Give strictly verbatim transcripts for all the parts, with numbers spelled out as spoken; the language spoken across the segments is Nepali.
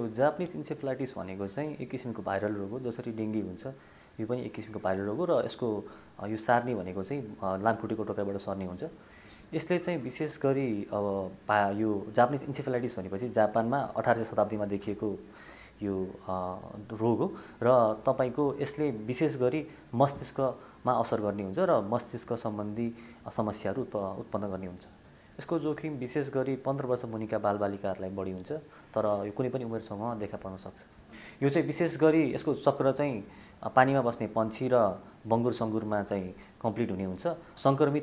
जापानिज इन्सेफेलाइटिस भनेको चाहिँ एक किसिमको भाइरल रोग हो, जसरी डेङ्गी हुन्छ यो पनि एक किसिमको भाइरल रोग हो र यसको यो सार्ने भनेको चाहिँ लामखुट्टेको टोकाइबाट सर्ने हुन्छ। यसले चाहिँ विशेष गरी अब भा यो जापानिज इन्सेफेलाइटिस भनेपछि जापानमा अठारौँ शताब्दीमा देखिएको यो रोग हो र तपाईको यसले विशेष गरी मस्तिष्कमा असर गर्ने हुन्छ र मस्तिष्क सम्बन्धी समस्याहरू उत्पन्न गर्ने हुन्छ। यसको जोखिम विशेष गरी पन्ध्र वर्ष मुनिका बालबालिकाहरूलाई बढी हुन्छ, तर यो कुनै पनि उमेर समूहमा देखा पर्न सक्छ। यो चाहिँ विशेष गरी यसको चक्र चाहिँ पानीमा बस्ने पन्छी र बङ्गुर सङ्गुरमा चाहिँ कम्प्लिट हुने हुन्छ। सङ्क्रमित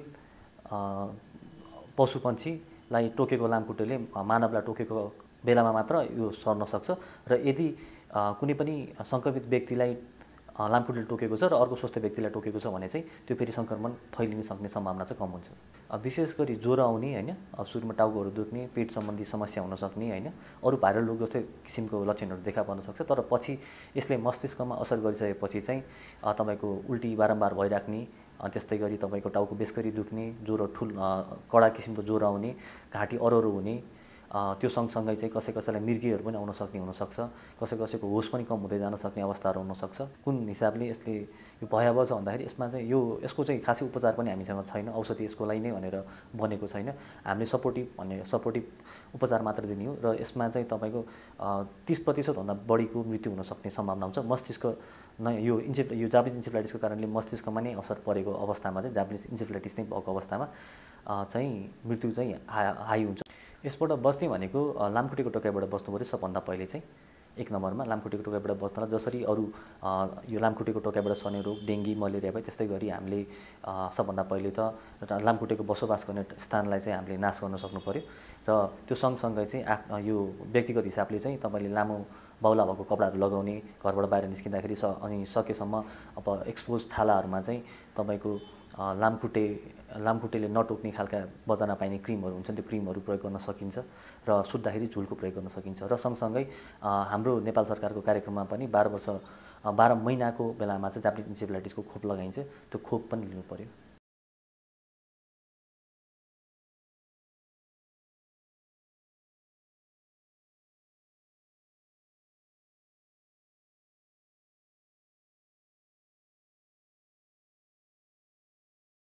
पशु पन्छीलाई टोकेको लामखुट्टेले मानवलाई टोकेको बेलामा मात्र यो सर्न सक्छ र यदि कुनै पनि सङ्क्रमित व्यक्तिलाई लामखुट्टेले टोकेको छ र अर्को स्वस्थ व्यक्तिलाई टोकेको छ भने चाहिँ त्यो फेरि सङ्क्रमण फैलिन सक्ने सम्भावना चाहिँ कम हुन्छ। विशेष गरी ज्वरो आउने हैन, सुरुमा टाउकोहरू दुख्ने, पेट सम्बन्धी समस्या हुन सक्ने हैन, अरू भाइरल रोग जस्तै किसिमको लक्षणहरू देखा पर्न सक्छ। तर पछि यसले मस्तिष्कमा असर गरिसकेपछि चाहिँ तपाईको उल्टी बारम्बार भइराख्ने, त्यस्तै गरी तपाईको टाउको बेसगरी दुख्ने, ज्वरो ठुल कडा किसिमको ज्वरो आउने, घाँटी अरोरो हुने, त्यो सँगसँगै चाहिँ कसै कसैलाई मृगीहरू पनि आउन सक्ने हुनसक्छ, कसै कसैको होस पनि कम हुँदै जान सक्ने अवस्थाहरू हुनसक्छ। कुन हिसाबले यसले यो भयावह छ भन्दाखेरि यसमा चाहिँ यो यसको चाहिँ खासै उपचार पनि हामीसँग छैन, औषधि यसको लागि नै भनेर बनेको छैन। हामीले सपोर्टिभ भन्ने सपोर्टिभ उपचार मात्र दिने हो र यसमा चाहिँ तपाईँको तीस प्रतिशतभन्दा बढीको मृत्यु हुन सक्ने सम्भावना हुन्छ। मस्तिष्क नै यो इन्सेफ यो जापानिज इन्सेफेलाइटिसको कारणले मस्तिष्कमा नै असर परेको अवस्थामा चाहिँ जापानिज इन्सेफेलाइटिस नै भएको अवस्थामा चाहिँ मृत्यु चाहिँ हाई हुन्छ। यसबाट बस्ने भनेको लामखुट्टेको टोकाइबाट बस्नु पर्यो सबभन्दा पहिले चाहिँ एक नम्बरमा। लामखुट्टेको टोकाइबाट बस्नलाई जसरी अरू यो लामखुट्टेको टोकाइबाट सर्ने रोग डेङ्गी मलेरिया भयो त्यस्तै गरी हामीले सबभन्दा पहिले त लामखुट्टेको बसोबास गर्ने स्थानलाई चाहिँ हामीले नाश गर्न सक्नु पर्यो र त्यो सँगसँगै चाहिँ आफ्नो यो व्यक्तिगत हिसाबले चाहिँ तपाईँले लामो बाहुला भएको कपडाहरू लगाउने, घरबाट बाहिर निस्किँदाखेरि स अनि सकेसम्म अब एक्सपोज छालाहरूमा चाहिँ तपाईँको लामखुट्टे लामखुट्टेले नटोक्ने खालका बजारमा पाइने क्रिमहरू हुन्छन्, त्यो क्रिमहरू प्रयोग गर्न सकिन्छ र सुत्दाखेरि झुलको प्रयोग गर्न सकिन्छ। र सँगसँगै हाम्रो नेपाल सरकारको कार्यक्रममा पनि बाह्र वर्ष बाह्र महिनाको बेलामा चाहिँ जापानिज इन्सेफेलाइटिसको खोप लगाइन्छ, त्यो खोप पनि लिनु पर्यो।